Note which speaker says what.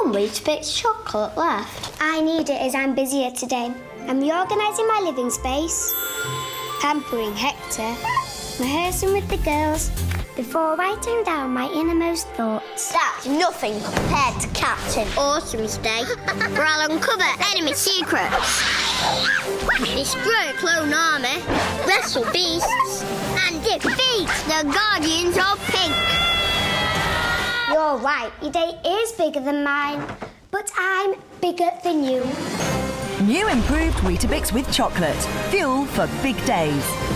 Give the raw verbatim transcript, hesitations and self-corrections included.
Speaker 1: one Weetabix chocolate left.
Speaker 2: I need it as I'm busier today. I'm reorganising my living space, pampering Hector, rehearsing with the girls, before writing down my innermost thoughts.
Speaker 1: That's nothing compared to Captain Awesome's day, where I'll uncover enemy secrets, destroy a clone army, wrestle beasts, and defeat the Guardians of Pink.
Speaker 2: You're right, your day is bigger than mine, but I'm bigger than you.
Speaker 3: New improved Weetabix with chocolate. Fuel for big days.